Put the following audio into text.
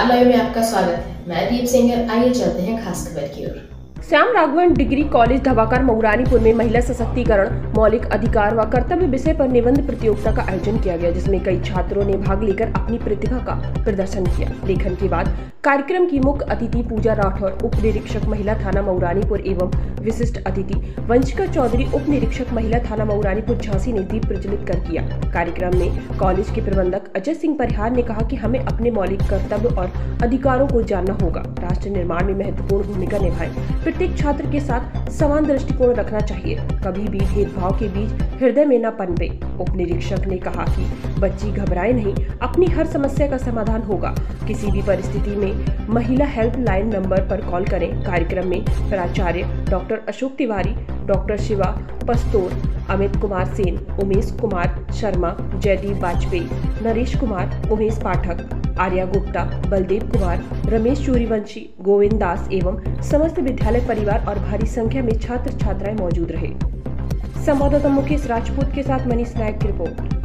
Star live में आपका स्वागत है। मैं दीप सिंगर। आइए चलते हैं खास खबर की ओर। श्याम राघवन डिग्री कॉलेज धवाकार मऊरानीपुर में महिला सशक्तिकरण, मौलिक अधिकार व कर्तव्य विषय पर निबंध प्रतियोगिता का आयोजन किया गया, जिसमें कई छात्रों ने भाग लेकर अपनी प्रतिभा का प्रदर्शन किया। लेखन के बाद कार्यक्रम की मुख्य अतिथि पूजा राठौर, उप निरीक्षक महिला थाना मऊरानीपुर एवं विशिष्ट अतिथि वंशिका चौधरी, उप निरीक्षक महिला थाना मऊरानीपुर झांसी ने दीप प्रज्वलित कर किया। कार्यक्रम में कॉलेज के प्रबंधक अजय सिंह परिहार ने कहा कि हमें अपने मौलिक कर्तव्य और अधिकारों को जानना होगा, राष्ट्र निर्माण में महत्वपूर्ण भूमिका निभाएं, प्रत्येक छात्र के साथ समान दृष्टिकोण रखना चाहिए, कभी भी भेदभाव के बीच हृदय में न पनपे। उप निरीक्षक ने कहा कि बच्ची घबराए नहीं, अपनी हर समस्या का समाधान होगा, किसी भी परिस्थिति में महिला हेल्पलाइन नंबर पर कॉल करें। कार्यक्रम में प्राचार्य डॉक्टर अशोक तिवारी, डॉक्टर शिवा पस्तोर, अमित कुमार सेन, उमेश कुमार शर्मा, जयदीप वाजपेयी, नरेश कुमार, उमेश पाठक, आर्या गुप्ता, बलदेव कुमार, रमेश सूर्यवंशी, गोविंद दास एवं समस्त विद्यालय परिवार और भारी संख्या में छात्र छात्राएं मौजूद रहे। संवाददाता मुकेश राजपूत के साथ मनीष नायक की रिपोर्ट।